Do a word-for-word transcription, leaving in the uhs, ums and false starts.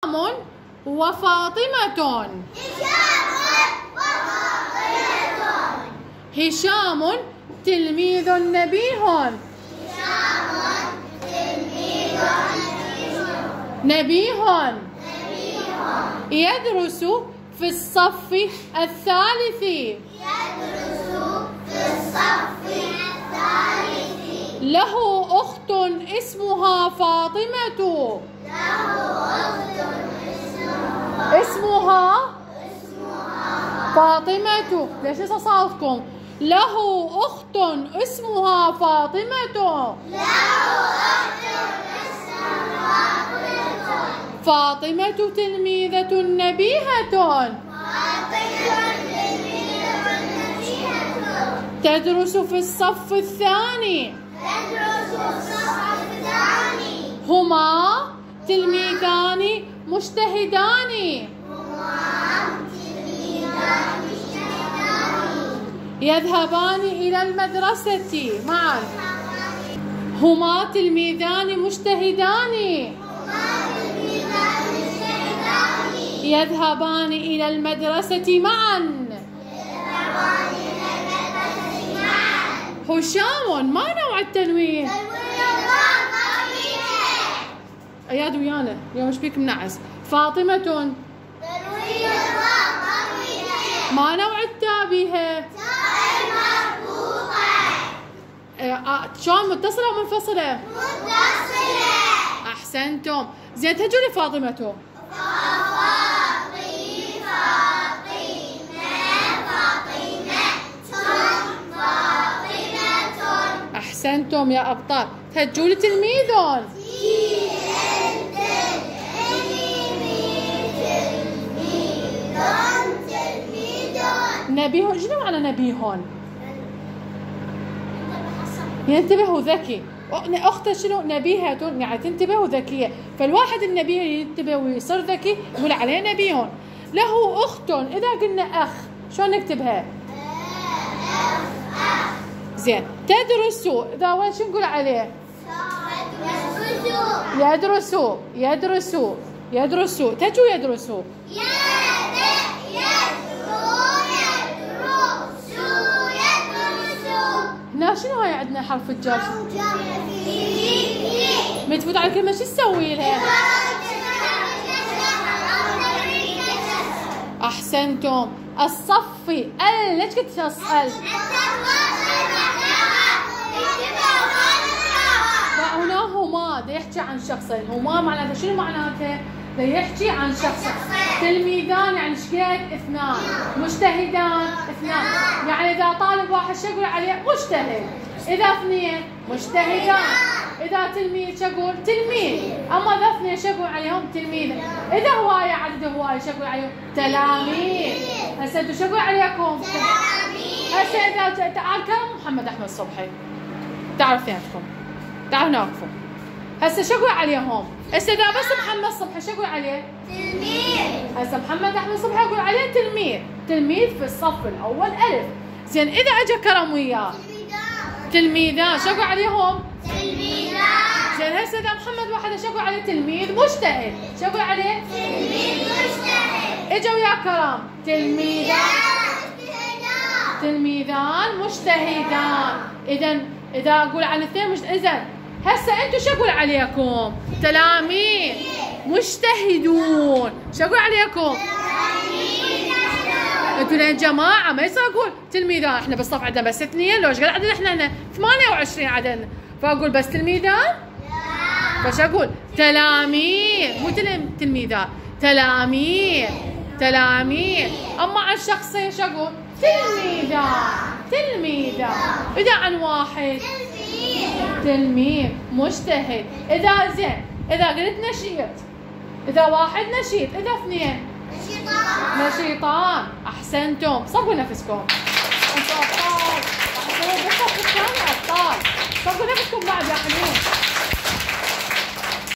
وفاطمة. هشام تلميذ نبيه. نبيه يدرس في الصف الثالث. له أخت اسمها فاطمة. اسمها فاطمة. ليش هسه صوتكم؟ له أخت اسمها فاطمة. فاطمة تلميذة نبيهة. تدرس في الصف الثاني. هما تلميذان مجتهدان. يذهبان إلى المدرسة معا. هما تلميذان مجتهدان. يذهبان إلى المدرسة معا. هشام ما نوع التنوين؟ اياد ويانا اليوم ايش بيك منعس؟ فاطمة تنوين ما نوع التاء بيها؟ شلون متصلة أو منفصلة؟ متصلة. أحسنتم. زين تجوا لي فاطمة. أحسنتم يا أبطال. تهجوا لي تلميذ. نبيه. شنو معنى نبيه؟ ينتبه وذكي. أخته شنو؟ نبيهة يعني تنتبه وذكية. فالواحد النبيه ينتبه ويصير ذكي يقول عليه نبيه. له أخت. إذا قلنا أخ شلون نكتبها؟ زين. تدرس. إذا وين شو نقول عليه؟ يدرس. يدرس. يدرس. تجوا يدرس. هنا شنو هاي عندنا حرف الجر؟ من تفوت على الكلمة شو تسوي لها؟ أحسنتم. الصف ال. ليش كنت تسأل؟ هنا هما دا يحكي عن شخصين. هما معناته شنو معناته؟ دا يحكي عن شخصين. تلميذان يعني شقد؟ اثنان. مجتهدان اثنان. يعني إذا طالب واحد شو يقول عليه؟ مجتهد. إذا اثنين مجتهدان. إذا تلميذ شو يقول؟ تلميذ. أما إذا اثنين شو يقول عليهم؟ تلميذ. إذا هواية عدد هواية شو يقول عليهم؟ تلاميذ. هسه انتوا شو يقول عليكم؟ تلاميذ. هسه إذا تعال كم محمد أحمد صبحي. تعرف اثنيناتكم. تعالوا نوقفوا. هسه شو يقول عليهم؟ هسه اذا بس محمد صبحي شو يقول عليه؟ تلميذ. هسه محمد احمد صبحي يقول عليه تلميذ. تلميذ في الصف الاول الف. زين اذا اجى كرم وياه تلميذان شو يقول عليهم؟ تلميذان. زين هسه اذا محمد وحده شو يقول عليه؟ تلميذ مجتهد. شو يقول عليه؟ تلميذ مجتهد. اجى وياه كرم تلميذان. تلميذان مجتهدان. اذا إذا أقول عن اثنين مش إذا هسه أنتم شو أقول عليكم؟ تلاميذ مجتهدون. شو أقول عليكم؟ أنتم لين جماعة ما يصير أقول تلميذان. إحنا بالصف عندنا بس اثنين. لو إيش قد عدد إحنا هنا؟ ثمانية وعشرين عددنا. فأقول بس تلميذان؟ فش أقول؟ تلاميذ مو تلميذان. تلاميذ. تلاميذ. أما عن شخصين شو أقول؟ تلميذان. تلميذان. إذا عن واحد تلميذ مجتهد. إذا زين إذا قلت نشيط. إذا واحد نشيط. إذا اثنين نشيطان. نشيطان. أحسنتم. صبوا نفسكم. أنتم أبطال. أحسنتم بالصف الثاني أبطال. صبوا نفسكم بعد يا حلوين.